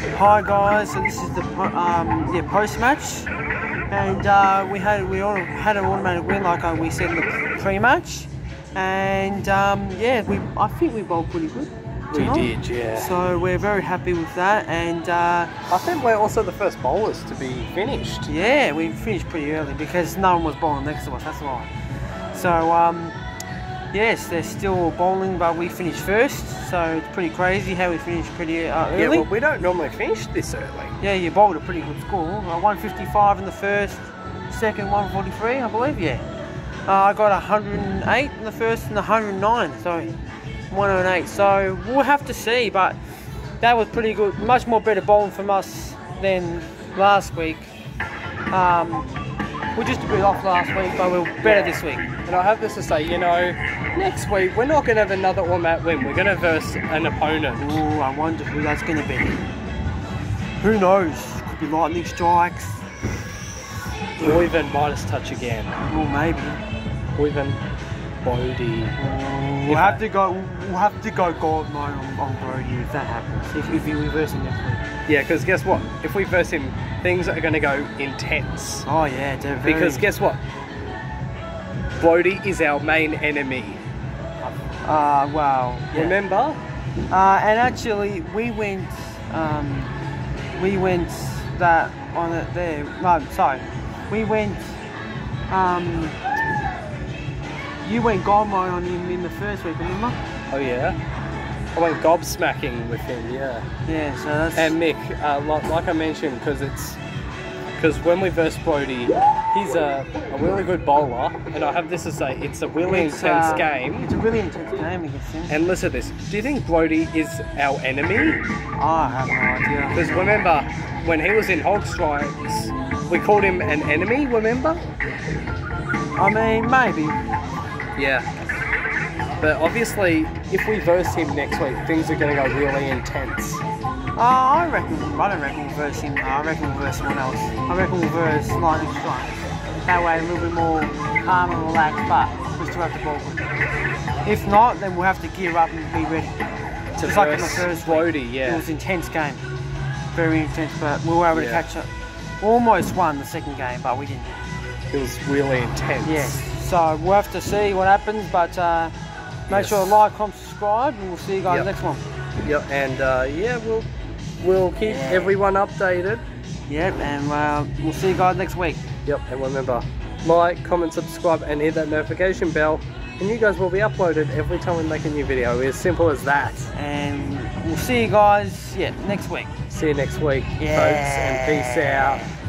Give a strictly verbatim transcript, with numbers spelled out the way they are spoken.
Hi guys, so this is the um, yeah, post-match, and uh, we had we all had an automatic win like uh, we said in the pre-match, and um, yeah, we I think we bowled pretty good. We did, yeah. So we're very happy with that, and uh, I think we're also the first bowlers to be finished. Yeah, we finished pretty early because no one was bowling next to us. That's why. So um, yes, they're still bowling, but we finished first. So it's pretty crazy how we finished pretty uh, early. Yeah, well, we don't normally finish this early. Yeah, you bowled a pretty good score. Uh, one fifty-five in the first, second one forty-three, I believe. Yeah. Uh, I got one hundred eight in the first and one hundred nine. So one oh eight. So we'll have to see, but that was pretty good. Much more better bowling from us than last week. Um, we're just a bit off last week, but we're better this week. And I have this to say, you know, next week we're not going to have another automatic win. We're going to verse an opponent. Ooh, I wonder who that's going to be. Who knows? Could be lightning strikes. Or even Midas touch again. Or maybe. Or even Bodie. We'll have to go. We'll have to go God mode on, on Brody if that happens. If, if we reverse him next week. Yeah, because guess what? If we verse him, things are going to go intense. Oh yeah, they're very... Because guess what? Brody is our main enemy. Uh, wow. Yeah. Remember? Uh, and actually, we went. Um, we went that on it there. No, sorry. We went. Um, you went God mode on him in the first week, remember? Oh yeah. I went gobsmacking with him, yeah. Yeah, so that's... And Mick, uh, like, like I mentioned, because it's because when we verse Brody, he's a, a really good bowler, and I have this to say, it's a really it's, intense uh, game. It's a really intense game against him. And listen to this, do you think Brody is our enemy? I have no idea. Because remember, when he was in Hog Strikes, we called him an enemy, remember? I mean, maybe. Yeah. But obviously, if we verse him next week, things are going to go really intense. Uh, I reckon, I don't reckon we'll verse him. I reckon we'll verse someone else. I reckon we'll verse Lightning Strike. That way a little bit more calm and relaxed, but we still have to bowl good. If not, then we'll have to gear up and be ready. To Just verse like in the first Brody, week. yeah. It was an intense game. Very intense, but we were able to Yeah. catch it. Almost won the second game, but we didn't. It was really intense. Yes. So we'll have to see what happens, but uh, make Yes. sure to like, comment, subscribe, and we'll see you guys Yep. next one. Yep, and uh, yeah, we'll we'll keep Yeah. everyone updated. Yep, and uh, we'll see you guys next week. Yep, and remember, like, comment, subscribe, and hit that notification bell, and you guys will be uploaded every time we make a new video. It's as simple as that. And we'll see you guys, yeah, next week. See you next week, Yeah. folks, and peace out.